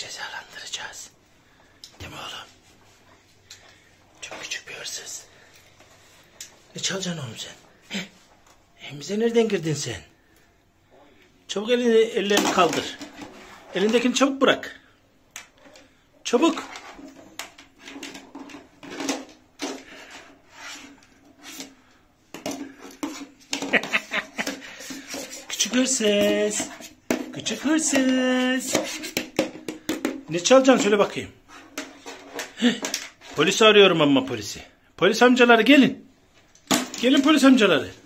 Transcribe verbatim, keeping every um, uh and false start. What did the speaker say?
cezalandıracağız. Değil mi oğlum? Çok küçük bir hırsız. Ne çalacaksın oğlum sen? Heh. Evimize nereden girdin sen? Çabuk elini, ellerini kaldır. Elindekini çabuk bırak. Çabuk. Küçük hırsız. Küçük hırsız. Ne çalacaksın söyle bakayım. Heh. Polisi arıyorum ama polisi. Polis amcaları gelin. Gelin polis amcaları.